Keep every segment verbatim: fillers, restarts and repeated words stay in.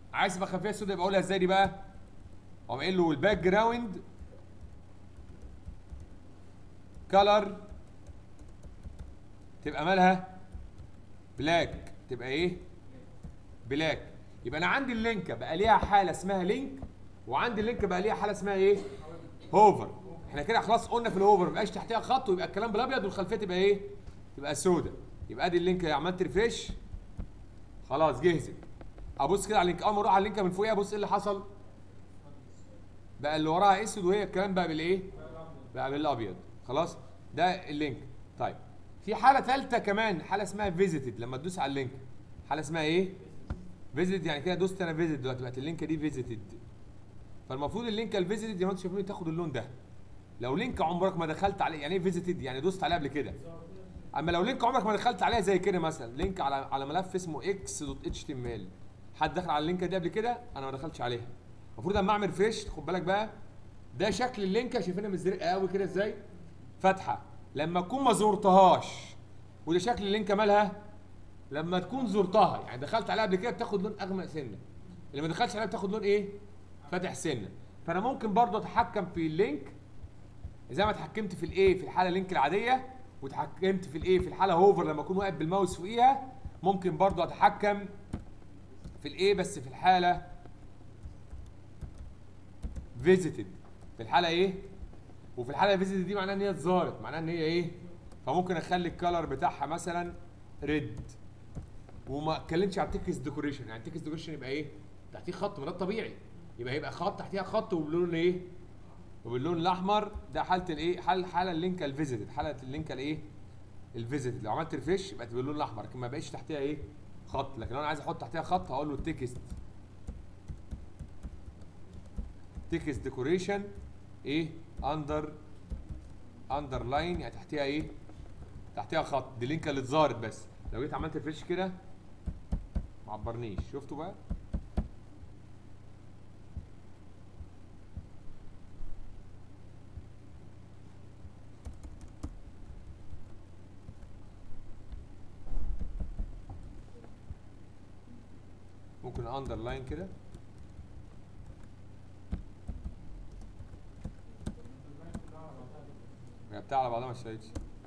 عايز تبقى خلفيه سوداء يبقى اقولها ازاي دي بقى؟ اقوم قايل له الباك جراوند كلر تبقى مالها؟ بلاك. تبقى ايه؟ بلاك. يبقى انا عندي اللينكه بقى ليها حاله اسمها لينك، وعندي اللينك بقى ليها حاله اسمها ايه؟ هوفر. احنا كده خلاص قلنا في الهوفر ما يبقاش تحتها خط ويبقى الكلام بالابيض والخلفيه تبقى ايه؟ تبقى سوداء. يبقى ادي اللينك عملت ريفريش خلاص جهزت. ابص كده على اللينك، اول ما اروح على اللينك من فوقيها ابص ايه اللي حصل؟ بقى اللي وراها اسود وهي الكلام بقى بالايه؟ بقى بالابيض. خلاص ده اللينك. طيب في حاله ثالثه كمان، حاله اسمها فيزيتد. لما تدوس على اللينك حاله اسمها ايه؟ فيزيتد. يعني كده دوست انا فيزيت دلوقتي بقت اللينكه دي فيزيتد. فالمفروض اللينكه الفيزيتد زي ما انتم شايفين تاخد اللون ده. لو لينك عمرك ما دخلت عليه، يعني ايه فيزيتد؟ يعني دوست عليه قبل كده. اما لو لينك عمرك ما دخلت عليها زي كده، مثلا لينك على على ملف اسمه اكس دوت اتش تي ام ال، حد دخل على اللينكه دي قبل كده؟ انا ما دخلتش عليها. المفروض اما اعمل فريش، خد بالك بقى، ده شكل اللينكه شايفينها مزرقه قوي كده ازاي؟ فاتحه. لما تكون ما زرتهاش. وده شكل اللينكه مالها؟ لما تكون زرتها، يعني دخلت عليها قبل كده بتاخد لون اغمق سنه. اللي ما دخلش عليها بتاخد لون ايه؟ فاتح سنه. فانا ممكن برضه اتحكم في اللينك زي ما اتحكمت في الايه في الحاله لينك العاديه، واتحكمت في الايه في الحاله هوفر لما اكون واقف بالماوس فوقيها. ممكن برضه اتحكم في الايه بس في الحاله فيزيتد. في الحاله ايه؟ وفي الحاله فيزيتد دي معناها ان هي اتظهرت، معناها ان هي ايه؟ فممكن اخلي الكالر بتاعها مثلا ريد. وما اتكلمش على التكست ديكوريشن. يعني التكست ديكوريشن يبقى ايه؟ تحتيه خط، ما ده الطبيعي. يبقى يبقى خط تحتيها خط وباللون ايه؟ وباللون الاحمر. ده حاله الايه؟ حاله حاله اللينك الفيزيتد، حاله اللينك الايه؟ الفيزيتد. لو عملت ريفريش يبقى باللون الاحمر، لكن ما بقاش تحتيها ايه؟ خط. لكن لو انا عايز احط تحتيها خط هقول له تكست تكست ديكوريشن ايه؟ اندر اندر لاين، يعني تحتيها ايه؟ تحتيها خط. دي اللينكه اللي اتظهرت. بس لو جيت عملت ريفريش كده ما عبرنيش. شفتوا بقى؟ ممكن اندر لاين كده. هي بتاع على بعضها ما اشتغلتش.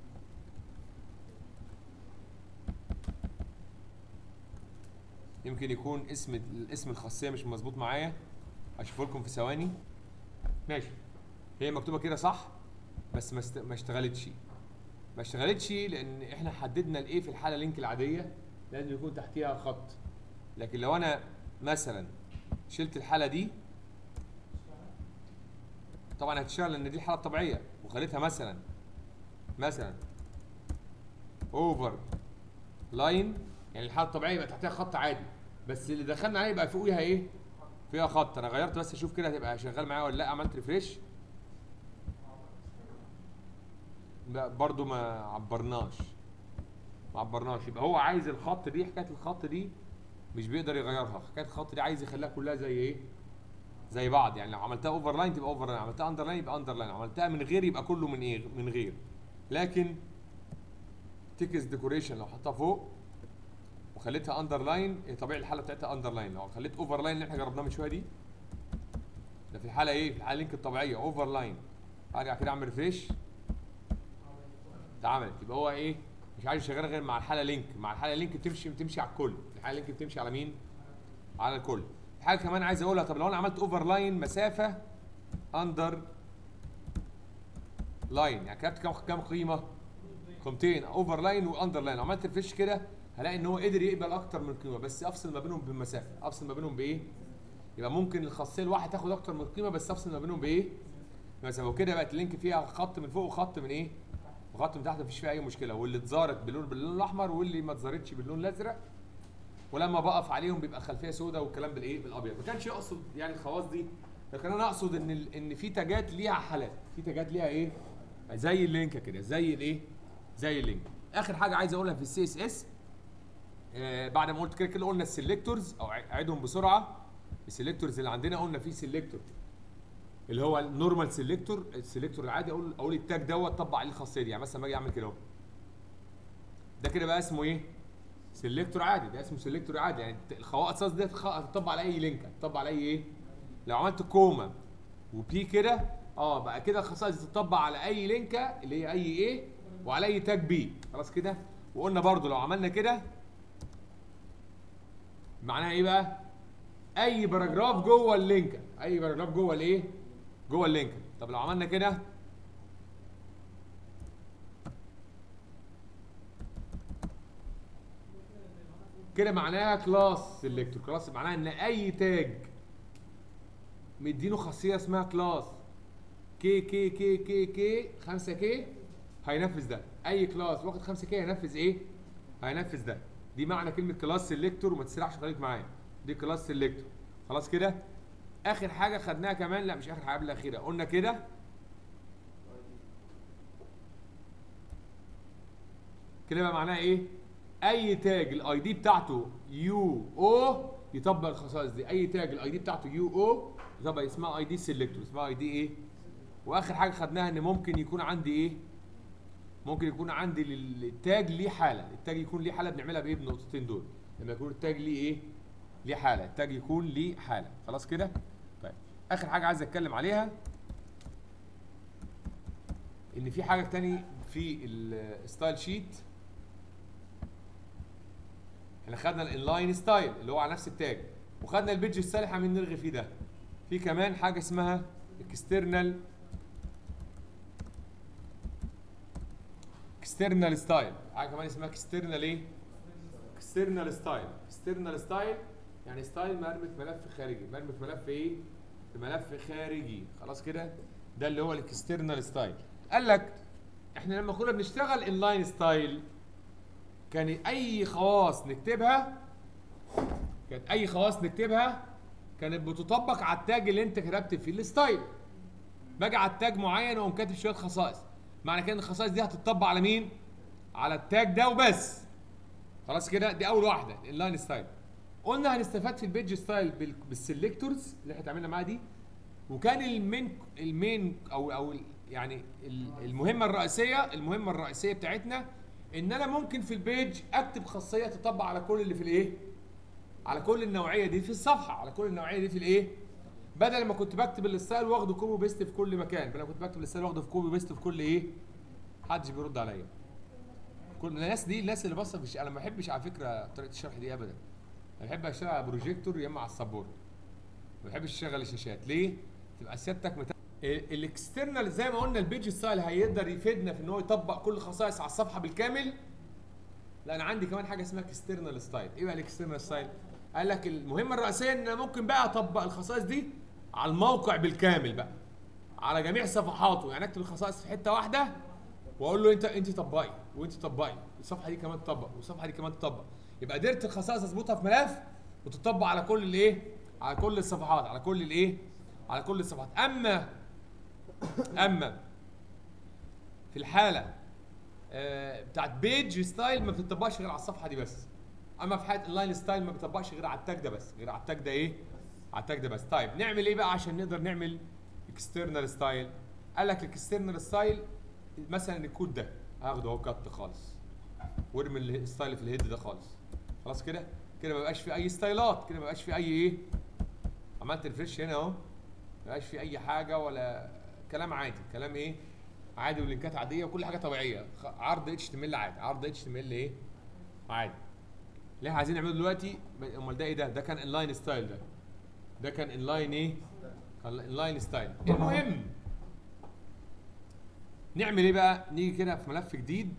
يمكن يكون اسم الاسم الخاصيه مش مظبوط معايا، هشوفه لكم في ثواني. ماشي. هي مكتوبه كده صح بس ما است... ما اشتغلتش. ما اشتغلتش لان احنا حددنا الايه في الحاله لينك العاديه لازم يكون تحتيها خط. لكن لو انا مثلا شلت الحاله دي طبعا هتشتغل لان دي الحاله الطبيعيه، وخليتها مثلا مثلا اوفر لاين، يعني الحاله الطبيعيه يبقى تحتها خط عادي، بس اللي دخلنا عليه يبقى فوقيها ايه؟ فيها خط. انا غيرت بس اشوف كده هتبقى شغال معايا ولا لا. عملت ريفريش برضو ما عبرناش ما عبرناش. يبقى هو عايز الخط دي، حكايه الخط دي مش بيقدر يغيرها. حكايه الخط دي عايز يخليها كلها زي ايه؟ زي بعض. يعني لو عملتها اوفر لاين تبقى اوفر لاين، عملتها اندر لاين يبقى اندر لاين، عملتها من غير يبقى كله من ايه؟ من غير. لكن تكست ديكوريشن لو حطها فوق وخليتها اندر لاين، طبيعي الحاله بتاعتها اندر لاين. لو خليت اوفر لاين اللي احنا جربناها من شويه دي، ده في الحاله ايه؟ في الحاله لينك الطبيعيه اوفر لاين. ارجع كده اعمل ريفريش اتعملت. يبقى هو ايه؟ مش عايز يشغلها غير مع الحاله لينك. مع الحاله لينك بتمشي بتمشي على الكل. الحاله لينك بتمشي على مين؟ على الكل. حاجه كمان عايز اقولها، طب لو انا عملت اوفر لاين مسافه اندر لاين، يعني كتبت كام كام قيمه؟ قيمتين، اوفر لاين واندر لاين. لو عملت ريفريش كده هلاقي ان هو قدر يقبل اكتر من قيمه، بس افصل ما بينهم بالمسافه. افصل ما بينهم بايه؟ يبقى ممكن الخاصيه الواحده تاخد اكتر من قيمه بس افصل ما بينهم بايه؟ بمسافه. وكده بقت اللينك فيها خط من فوق وخط من ايه؟ وخط من تحت، مفيش فيها اي مشكله. واللي اتظهرت باللون باللون الاحمر واللي ما اتظهرتش باللون الازرق. ولما بقف عليهم بيبقى خلفيه سوداء والكلام بالايه؟ بالابيض. ما كانش يقصد يعني الخواص دي، لكن انا اقصد ان ال... ان في تاجات ليها حالات، في تاجات ليها ايه؟ زي اللينك كده، زي الايه؟ زي اللينك. اخر حاجه عايز اقولها في السي اس اس، آه بعد ما قلت كده كده قلنا السلكتورز، او اعيدهم بسرعه. السلكتورز اللي عندنا قلنا في سلكتور اللي هو النورمال سلكتور، السلكتور العادي. اقول اقول التاج دوت طبق عليه الخاصيه دي. يعني مثلا لما اجي اعمل كده اهو، ده كده بقى اسمه ايه؟ سيلكتور عادي، ده اسمه سيلكتور عادي، يعني الخواص دي هتطبق على اي لينك، هتطبق على اي ايه؟ لو عملت كوما وبي كده اه بقى كده الخصائص دي تطبق على اي لينكه اللي هي اي ايه وعلى اي تاج بي، خلاص كده. وقلنا برضو لو عملنا كده معناها ايه بقى؟ اي باراجراف جوه اللينكه، اي باراجراف جوه الايه؟ جوه اللينكه. طب لو عملنا كده كده معناها كلاس سيلكتور. كلاس معناها ان اي تاج مدينه خاصيه اسمها كلاس كي كي كي كي كي خمسة كي هينفذ ده. اي كلاس واخد خمسة كي هينفذ ايه؟ هينفذ ده. دي معنى كلمه كلاس سيلكتور، وما تسرحش خليك معايا. دي كلاس سيلكتور، خلاص كده. اخر حاجه خدناها كمان، لا مش اخر حاجه، قبل الاخيره، قلنا كده كده بقى معناها ايه؟ اي تاج الاي دي بتاعته يو او يطبق الخصائص دي. اي تاج الاي دي بتاعته يو او يطبق، اسمها اي دي سيلكتور، اسمها اي دي ايه؟ واخر حاجه خدناها ان ممكن يكون عندي ايه؟ ممكن يكون عندي للتاج ليه حاله، التاج يكون ليه حاله بنعملها بايه؟ بالنقطتين دول. لما يكون التاج ليه ايه؟ ليه حاله، التاج يكون ليه حاله، خلاص كده؟ طيب اخر حاجه عايز اتكلم عليها ان في حاجه تاني في الستايل شيت. احنا خدنا الانلاين ستايل اللي هو على نفس التاج، وخدنا البيج ستايل احنا عاملين نرغي فيه ده. في كمان حاجه اسمها اكسترنال اكسترنال ستايل، حاجه كمان اسمها اكسترنال ايه؟ اكسترنال ستايل. اكسترنال ستايل يعني ستايل مرمي في ملف خارجي، مرمي في ملف ايه؟ في ملف خارجي، خلاص كده؟ ده اللي هو الاكسترنال ستايل. قال لك احنا لما كنا بنشتغل انلاين ستايل كان اي خواص نكتبها كانت اي خواص نكتبها كانت بتطبق على التاج اللي انت كتبت فيه الستايل. باجي على التاج معين واقوم كاتب شويه خصائص، معنى كده ان الخصائص دي هتطبق على مين؟ على التاج ده وبس، خلاص كده. دي اول واحده اللاين ستايل. قلنا هنستفاد في البيج ستايل بالسلكتورز اللي احنا اتعاملنا معاها دي، وكان المين المين او او يعني المهمه الرئيسيه المهمه الرئيسيه بتاعتنا ان انا ممكن في البيج اكتب خاصيه تطبق على كل اللي في الايه؟ على كل النوعيه دي في الصفحه، على كل النوعيه دي في الايه؟ بدل ما كنت بكتب الستايل واخده كوبي بيست في كل مكان، بدل ما كنت بكتب الستايل واخده في كوبي بيست في كل ايه؟ محدش بيرد عليا. كل الناس دي الناس اللي باصه في، انا ما بحبش على فكره طريقه الشرح دي ابدا. انا بحب اشتغل على بروجيكتور يا اما على السبورت. ما بحبش اشتغل الشاشات، ليه؟ تبقى سيادتك مت... الاكسترنال زي ما قلنا البيج ستايل هيقدر يفيدنا في ان هو يطبق كل الخصائص على الصفحه بالكامل. لا انا عندي كمان حاجه اسمها اكسترنال ستايل. ايه بقى الاكسترنال ستايل؟ قال لك المهمه الرئيسيه ان انا ممكن بقى اطبق الخصائص دي على الموقع بالكامل بقى، على جميع صفحاته. يعني اكتب الخصائص في حته واحده واقول له انت انت طبقي وانت طبقي، الصفحه دي كمان تطبق والصفحه دي كمان تطبق. يبقى قدرت الخصائص اظبطها في ملف وتطبق على كل الايه؟ على كل الصفحات، على كل الايه؟ على كل الصفحات. اما اما في الحاله آه بتاعت بيج ستايل ما بتطبقش غير على الصفحه دي بس. اما في حاله اللاين ستايل ما بتطبقش غير على التاج ده بس، غير على التاج ده ايه؟ على التاج ده بس. طيب نعمل ايه بقى عشان نقدر نعمل اكسترنال ستايل؟ قال لك الاكسترنال ستايل مثلا الكود ده هاخده اهو كات خالص وارمي الستايل في الهيد ده خالص، خلاص كده. كده ما بقاش في اي ستايلات، كده ما بقاش في اي ايه؟ عملت الفريش هنا اهو، ما بقاش في اي حاجه ولا كلام، عادي، كلام ايه؟ عادي، ولينكات عاديه وكل حاجه طبيعيه. عرض اتش تي ام ال عادي، عرض اتش تي ام ال ايه؟ عادي. اللي احنا عايزين نعمله دلوقتي، امال ده ايه ده؟ ده كان انلاين ستايل، ده ده كان انلاين ايه؟ انلاين ستايل. المهم نعمل ايه بقى؟ نيجي كده في ملف جديد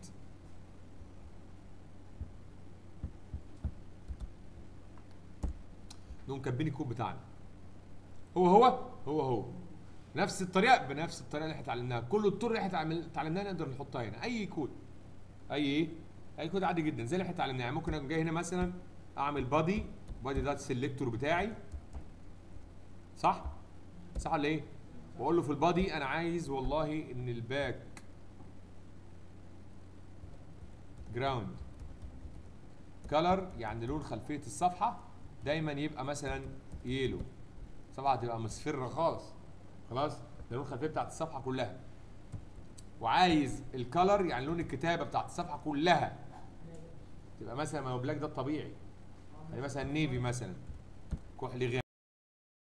نقوم كاتبين الكود بتاعنا. هو هو هو هو نفس الطريقه، بنفس الطريقه اللي احنا اتعلمناها، كل الطرق اللي احنا اتعلمناها نقدر نحطها هنا. اي كود، اي ايه؟ اي كود عادي جدا زي اللي احنا اتعلمناه. يعني ممكن اجي جاي هنا مثلا اعمل بادي، بادي ده السلكتور بتاعي، صح؟ صح ولا ايه؟ واقول له في البادي انا عايز والله ان الباك جراوند كلر، يعني لون خلفيه الصفحه دايما يبقى مثلا يلو، الصفحه تبقى مصفره خالص، خلاص؟ ده لون الخلفيه بتاعت الصفحه كلها. وعايز الكلر يعني لون الكتابه بتاعت الصفحه كلها تبقى مثلا ما هو بلاك ده الطبيعي، يعني مثلا نيفي مثلا كحلي غامق.